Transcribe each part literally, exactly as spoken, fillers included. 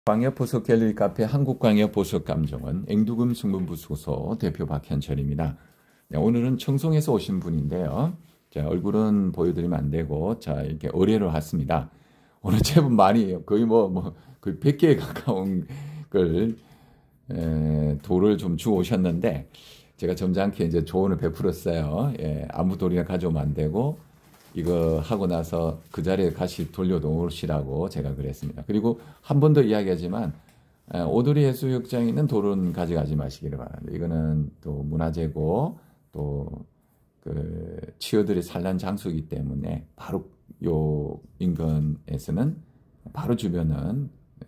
광역보석 갤러리 카페 한국광역보석감정원 앵두금 승분부소소 대표 박현철입니다. 네, 오늘은 청송에서 오신 분인데요. 자, 얼굴은 보여드리면 안 되고, 자, 이렇게 의뢰를 왔습니다. 오늘 제법 많이, 거의 뭐, 뭐, 거의 백 개에 가까운 걸, 에, 돌을 좀 주워 오셨는데, 제가 점잖게 이제 조언을 베풀었어요. 예, 아무 돌이나 가져오면 안 되고, 이거 하고 나서 그 자리에 다시 돌려놓으시라고 제가 그랬습니다. 그리고 한 번 더 이야기하지만 오드리 해수욕장에 있는 돌은 가져가지 마시기를 바랍니다. 이거는 또 문화재고 또 그 치어들이 산란 장소이기 때문에 바로 요 인근에서는 바로 주변은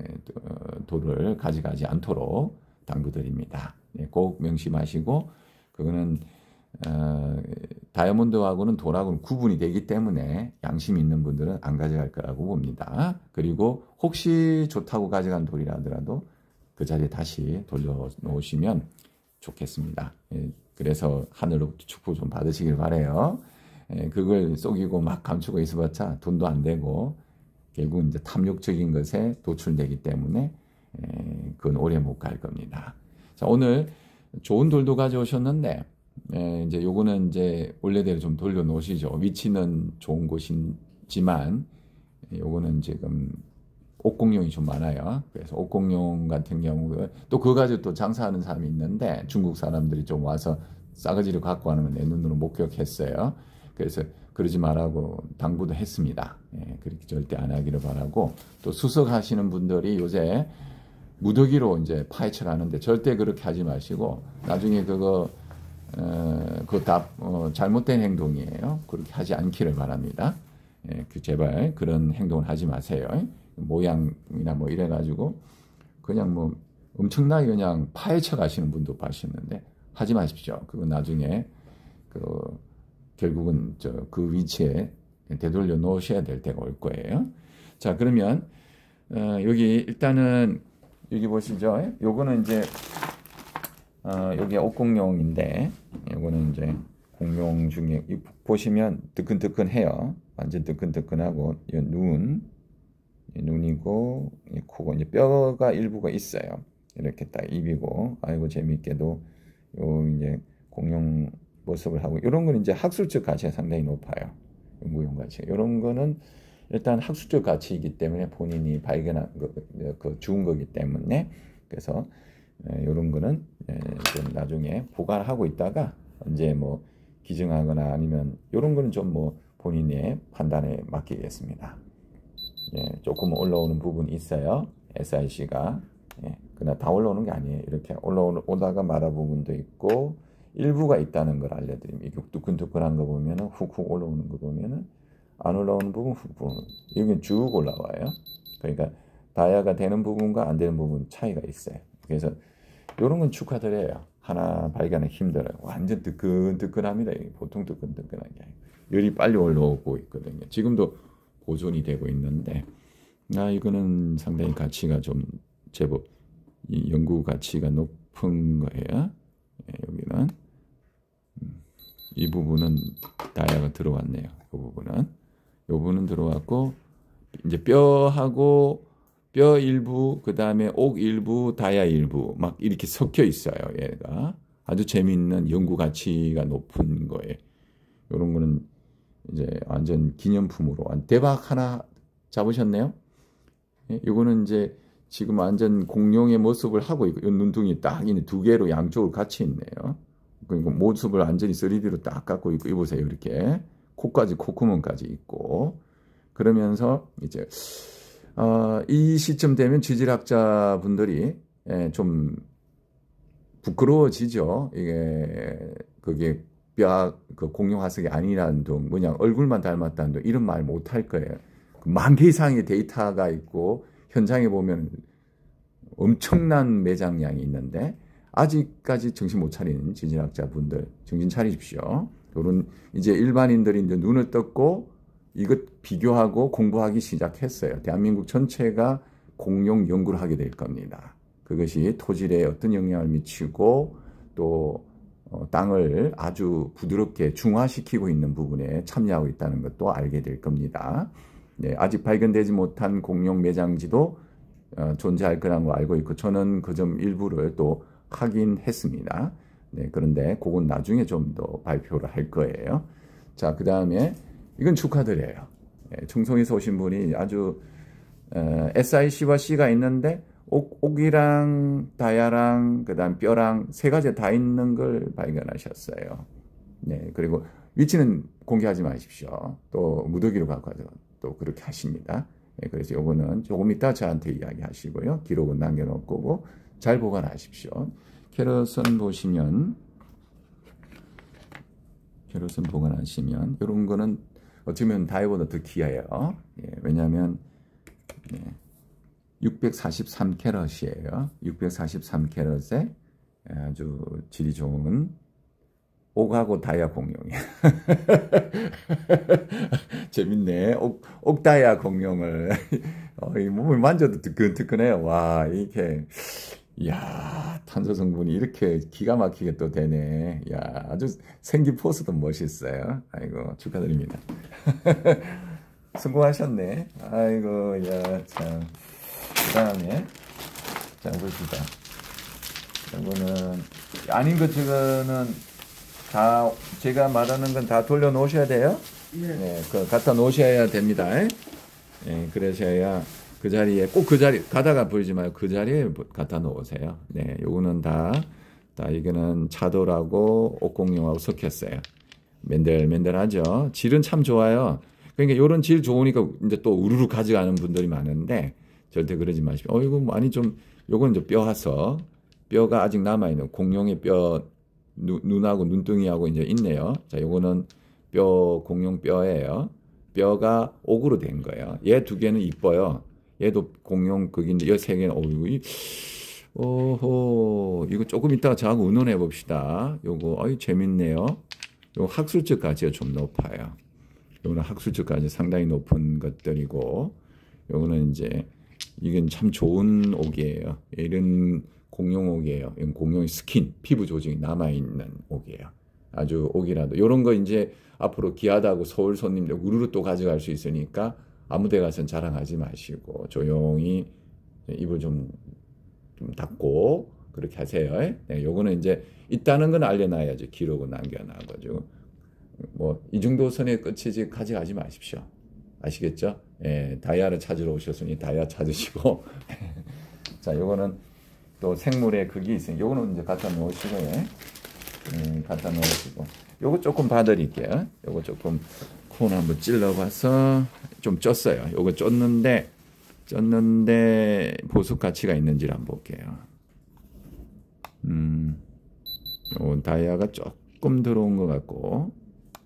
돌을 가져가지 않도록 당부드립니다. 꼭 명심하시고 그거는 어, 다이아몬드하고는 돌하고는 구분이 되기 때문에 양심 있는 분들은 안 가져갈 거라고 봅니다. 그리고 혹시 좋다고 가져간 돌이라 하더라도 그 자리에 다시 돌려놓으시면 좋겠습니다. 예, 그래서 하늘로부터 축복 좀 받으시길 바래요. 예, 그걸 속이고 막 감추고 있어봤자 돈도 안 되고 결국 이제 탐욕적인 것에 도출되기 때문에 예, 그건 오래 못 갈 겁니다. 자, 오늘 좋은 돌도 가져오셨는데 예, 이제 요거는 이제 원래대로 좀 돌려놓으시죠. 위치는 좋은 곳이지만 요거는 지금 옥공룡이 좀 많아요. 그래서 옥공룡 같은 경우 또 그거 가지고 또 장사하는 사람이 있는데 중국 사람들이 좀 와서 싸가지를 갖고 하는 건 내 눈으로 목격했어요. 그래서 그러지 말라고 당부도 했습니다. 예, 그렇게 절대 안 하기를 바라고 또 수석하시는 분들이 요새 무더기로 이제 파헤쳐 가는데 절대 그렇게 하지 마시고 나중에 그거 어, 그거 다 어, 잘못된 행동이에요. 그렇게 하지 않기를 바랍니다. 예, 그 제발 그런 행동을 하지 마세요. 모양이나 뭐 이래가지고 그냥 뭐 엄청나게 그냥 파헤쳐 가시는 분도 봐셨는데 하지 마십시오. 그거 나중에 그 결국은 저 그 위치에 되돌려 놓으셔야 될 때가 올 거예요. 자, 그러면 어, 여기 일단은 여기 보시죠. 요거는 이제 어, 여기 옥공룡인데 이거는 이제 공룡 중에 보시면 뜨끈뜨끈해요. 완전 뜨끈뜨끈하고 이 눈, 이 눈이고 이 코고 이제 뼈가 일부가 있어요. 이렇게 딱 입이고 아이고 재밌게도 요 이제 공룡 모습을 하고 이런 거는 이제 학술적 가치가 상당히 높아요. 연구용 가치. 이런 거는 일단 학술적 가치이기 때문에 본인이 발견한 거, 그 주운 거기 때문에 그래서 이런 거는 좀 나중에 보관하고 있다가 언제 뭐 기증하거나 아니면 이런 거는 좀 뭐 본인의 판단에 맡기겠습니다. 예, 조금 올라오는 부분이 있어요. 에스아이씨가. 예, 그러나 다 올라오는 게 아니에요. 이렇게 올라오다가 말아 부분도 있고 일부가 있다는 걸 알려드립니다. 이게 두근두근한 거 보면은 훅훅 올라오는 거 보면은 안 올라오는 부분 훅 보는 여기 쭉 올라와요. 그러니까 다이아가 되는 부분과 안 되는 부분 차이가 있어요. 그래서 이런 건 축하드려요. 하나 발견하기 힘들어요. 완전 뜨끈뜨끈합니다. 보통 뜨끈뜨끈한 게 아니고 열이 빨리 올라오고 있거든요. 지금도 보존이 되고 있는데 아 이거는 상당히 가치가 좀 제법 이 연구 가치가 높은 거예요. 예, 여기는 음, 이 부분은 다이아가 들어왔네요. 이 부분은 이 부분은 들어왔고 이제 뼈하고 뼈 일부, 그 다음에 옥 일부, 다이아 일부 막 이렇게 섞여 있어요. 얘가 아주 재미있는 연구 가치가 높은 거예요. 이런 거는 이제 완전 기념품으로 대박 하나 잡으셨네요. 예? 이거는 이제 지금 완전 공룡의 모습을 하고 있고 눈둥이 딱 있는 두 개로 양쪽으로 같이 있네요. 그리고 모습을 완전히 쓰리디로 딱 갖고 있고 이보세요. 이렇게 코까지 콧구멍까지 있고 그러면서 이제 어, 이 시점 되면 지질학자 분들이 예, 좀 부끄러워지죠. 이게 그게 뼈 그 공룡 화석이 아니라는 둥, 뭐냐 얼굴만 닮았다는 둥 이런 말 못 할 거예요. 만 개 이상의 데이터가 있고 현장에 보면 엄청난 매장량이 있는데 아직까지 정신 못 차리는 지질학자 분들 정신 차리십시오. 이런 이제 일반인들이 이제 눈을 떴고 이것 비교하고 공부하기 시작했어요. 대한민국 전체가 공룡 연구를 하게 될 겁니다. 그것이 토질에 어떤 영향을 미치고 또 어, 땅을 아주 부드럽게 중화시키고 있는 부분에 참여하고 있다는 것도 알게 될 겁니다. 네, 아직 발견되지 못한 공룡 매장지도 어, 존재할 거라는 거 알고 있고 저는 그 점 일부를 또 확인했습니다. 네, 그런데 그건 나중에 좀 더 발표를 할 거예요. 자, 그 다음에 이건 축하드려요. 네, 청송에서 오신 분이 아주 어, 에스아이씨와 C가 있는데 옥, 옥이랑 다이아랑 그다음 뼈랑 세 가지 다 있는 걸 발견하셨어요. 네, 그리고 위치는 공개하지 마십시오. 또 무더기로 갖고 와서 또 그렇게 하십니다. 네, 그래서 요거는 조금 이따 저한테 이야기하시고요. 기록은 남겨놓을 거고 잘 보관하십시오. 캐럿은 보시면 캐럿은 보관하시면 이런 거는 어찌 보면 다이아보다 더 귀해요. 예, 왜냐하면 예, 육백사십삼 캐럿이에요. 육백사십삼 캐럿에 아주 질이 좋은 옥하고 다이아 공룡이에요. 재밌네. 옥, 옥다이아 공룡을 어, 이 몸을 만져도 뜨끈뜨끈해요. 와, 이렇게 이야, 탄소 성분이 이렇게 기가 막히게 또 되네. 야, 아주 생긴 포스도 멋있어요. 아이고, 축하드립니다. 성공하셨네. 아이고, 야, 참. 그 다음에, 자, 봅시다. 이거는, 아닌 것 저거는 다, 제가 말하는 건 다 돌려놓으셔야 돼요. 예. 네, 그, 갖다 놓으셔야 됩니다. 네, 그러셔야 그 자리에, 꼭 그 자리, 가다가 보이지 말고 그 자리에 갖다 놓으세요. 네, 요거는 다, 다, 이거는 차돌하고 옥공룡하고 섞였어요. 맨들맨들하죠. 질은 참 좋아요. 그러니까 요런 질 좋으니까 이제 또 우르르 가져가는 분들이 많은데 절대 그러지 마시고, 어, 이거 많이 좀, 요건 이제 뼈 하서, 뼈가 아직 남아있는 공룡의 뼈, 누, 눈하고 눈등이하고 이제 있네요. 자, 요거는 뼈, 공룡 뼈예요. 뼈가 옥으로 된 거예요. 얘 두 개는 이뻐요. 얘도 공룡 극인데, 얘 세 개는, 어이구, 이, 오호, 이거 조금 이따가 저하고 의논해 봅시다. 요거, 어이, 재밌네요. 요 학술적 가치가 좀 높아요. 요거는 학술적 가치 상당히 높은 것들이고, 요거는 이제, 이건 참 좋은 옥이에요. 이런 공룡 옥이에요. 이건 공룡의 스킨, 피부 조직이 남아있는 옥이에요. 아주 옥이라도. 요런 거 이제 앞으로 귀하다고 서울 손님들 우르르 또 가져갈 수 있으니까 아무 데 가서는 자랑하지 마시고 조용히 입을 좀, 좀 닫고 그렇게 하세요. 네, 요거는 이제 있다는 건 알려놔야죠. 기록을 남겨놔가지고. 뭐, 이 정도 선의 끝이지 가져가지 마십시오. 아시겠죠? 예, 다이아를 찾으러 오셨으니 다이아 찾으시고. 자, 요거는 또 생물의 극이 있으니 요거는 이제 갖다 놓으시고, 예. 음, 갖다 놓으시고. 요거 조금 봐드릴게요. 요거 조금 콘 한번 찔러봐서 좀 쪘어요. 요거 쪘는데, 쪘는데 보습 가치가 있는지를 한번 볼게요. 음, 요 다이아가 조금 들어온 것 같고,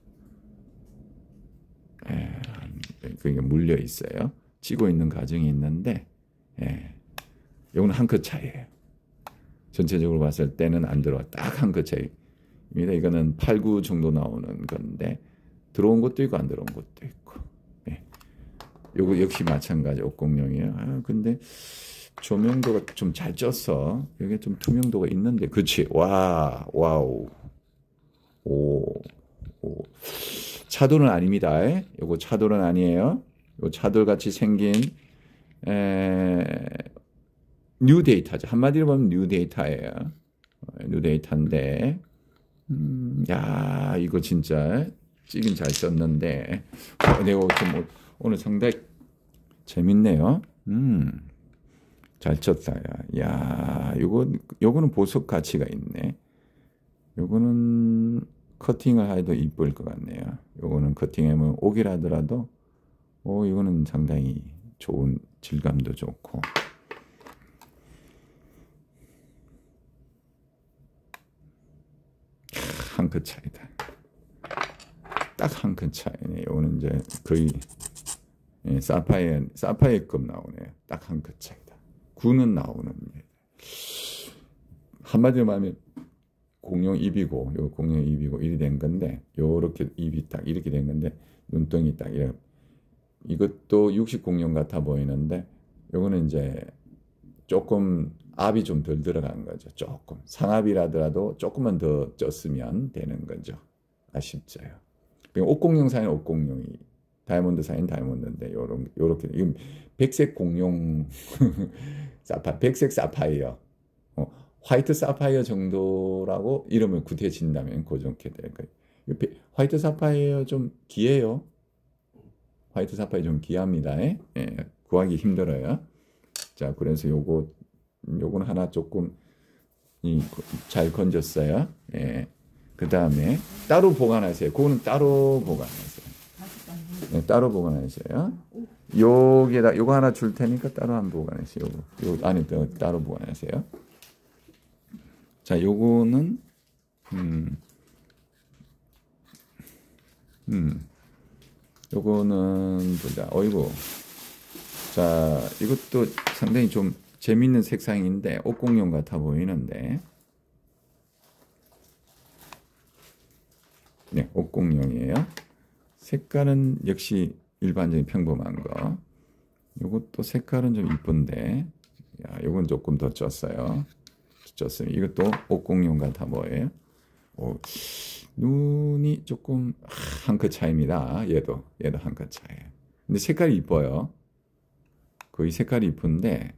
예, 그게 물려 있어요. 찌고 있는 과정이 있는데, 예, 요거는 한 끗 차이예요. 전체적으로 봤을 때는 안 들어와. 딱 한 끗 차이입니다. 이거는 팔, 구 정도 나오는 건데 들어온 것도 있고 안 들어온 것도 있고. 예. 요거 역시 마찬가지 옥공룡이에요. 아, 근데 조명도가 좀 잘 쪘어. 여기 좀 투명도가 있는데, 그렇지. 와, 와우. 오, 오. 차돌은 아닙니다. 에? 요거 차돌은 아니에요. 요 차돌 같이 생긴 에, 뉴 데이터죠. 한마디로 보면 뉴 데이터예요. 뉴 데이터인데, 음, 야, 이거 진짜 찌긴 잘 썼는데, 어, 내가 좀 오늘 상당히 재밌네요. 음, 잘 쳤다. 야, 야, 요거, 요거는 보석 가치가 있네. 요거는 커팅을 해도 이쁠 것 같네요. 요거는 커팅하면 옥이라더라도, 오, 이거는 상당히 좋은 질감도 좋고. 한 끗 차이다. 딱 한 끗 차이네. 요거는 이제 거의 예, 사파이어, 사파이어급 나오네요. 딱 한 끗 차이다. 구는 나오는 게. 한마디로 말하면 공룡 입이고, 요 공룡 입이고 이리 된 건데, 요렇게 입이 딱 이렇게 된 건데, 눈덩이 딱 이렇게. 이것도 육식 공룡 같아 보이는데, 요거는 이제 조금 압이 좀 덜 들어간 거죠. 조금. 상압이라더라도 조금만 더 쪘으면 되는 거죠. 아쉽죠요. 옥공룡 사이는 옥공룡이 다이아몬드 사이는 다이아몬드인데 요런 요렇게 이건 백색 공룡 사파 백색 사파이어. 어, 화이트 사파이어 정도라고 이름을 구태진다면 그렇게 될 거예요. 화이트 사파이어 좀 귀해요. 화이트 사파이어 좀 귀합니다. 예, 구하기 힘들어요. 자, 그래서 요거 요건 하나 조금 이, 잘 건졌어요. 예. 그 다음에 따로 보관하세요. 그거는 따로 보관하세요. 네, 따로 보관하세요. 여기에다 요거 하나 줄 테니까 따로 한 보관하세요. 요거 요 안에 따로 보관하세요. 자, 요거는 음, 음, 요거는 보자. 어이구. 자, 이것도 상당히 좀 재밌는 색상인데 옥공룡 같아 보이는데. 네, 옥공룡이에요. 색깔은 역시 일반적인 평범한 거. 요것도 색깔은 좀 이쁜데, 야, 요건 조금 더 쪘어요. 쪘습니다. 이것도 옥공룡 같아 보여요. 오, 눈이 조금 한 끗 차이입니다. 얘도 얘도 한 끗 차이에요. 근데 색깔이 이뻐요. 거의 색깔이 이쁜데,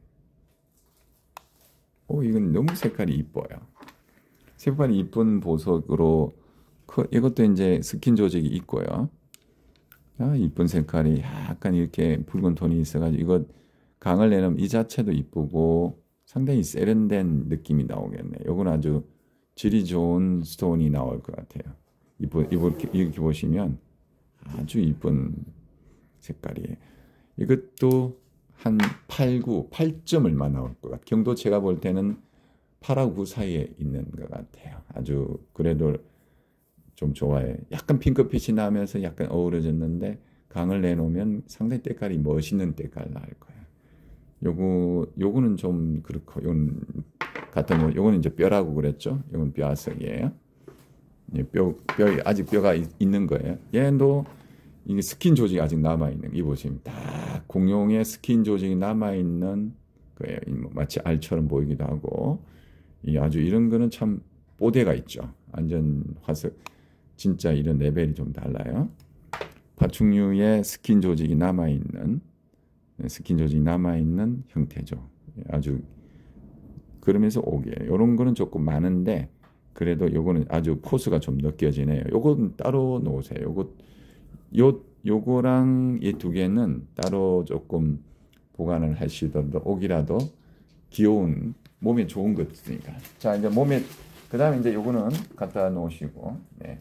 오, 이건 너무 색깔이 이뻐요. 색깔이 이쁜 보석으로 이것도 이제 스킨 조직이 있고요. 아, 이쁜 색깔이 약간 이렇게 붉은 톤이 있어가지고 이거 강을 내놓으면 이 자체도 이쁘고 상당히 세련된 느낌이 나오겠네. 이건 아주 질이 좋은 스톤이 나올 것 같아요. 이쁘, 이렇게, 이렇게 보시면 아주 이쁜 색깔이에요. 이것도 한 팔, 구, 팔 점 얼마 나올 것 같아요. 경도 제가 볼 때는 팔하고 구 사이에 있는 것 같아요. 아주 그래도 좀 좋아요. 약간 핑크빛이 나면서 약간 어우러졌는데 강을 내놓으면 상당히 때깔이 멋있는 때깔 날 거예요. 요거 요거는 좀 그렇고 요건 같은 뭐 요거는 이제 뼈라고 그랬죠. 요건 뼈아석이에요. 뼈, 뼈 아직 뼈가 있, 있는 거예요. 얘도 이게 스킨 조직이 아직 남아 있는. 이 보시면 다 공룡의 스킨 조직이 남아 있는 거예요. 마치 알처럼 보이기도 하고. 이 아주 이런 거는 참 뽀대가 있죠. 완전 화석. 진짜 이런 레벨이 좀 달라요. 파충류의 스킨 조직이 남아있는 스킨 조직이 남아있는 형태죠. 아주 그러면서 옥이에요. 이런 거는 조금 많은데 그래도 요거는 아주 포스가 좀 느껴지네요. 요건 따로 놓으세요. 요거 요 요거랑 이 두 개는 따로 조금 보관을 하시더라도 옥이라도 귀여운 몸에 좋은 것이니까. 자, 이제 몸에 그 다음에 이제 요거는 갖다 놓으시고, 네.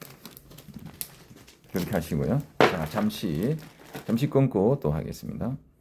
그렇게 하시고요. 자, 잠시, 잠시 끊고 또 하겠습니다.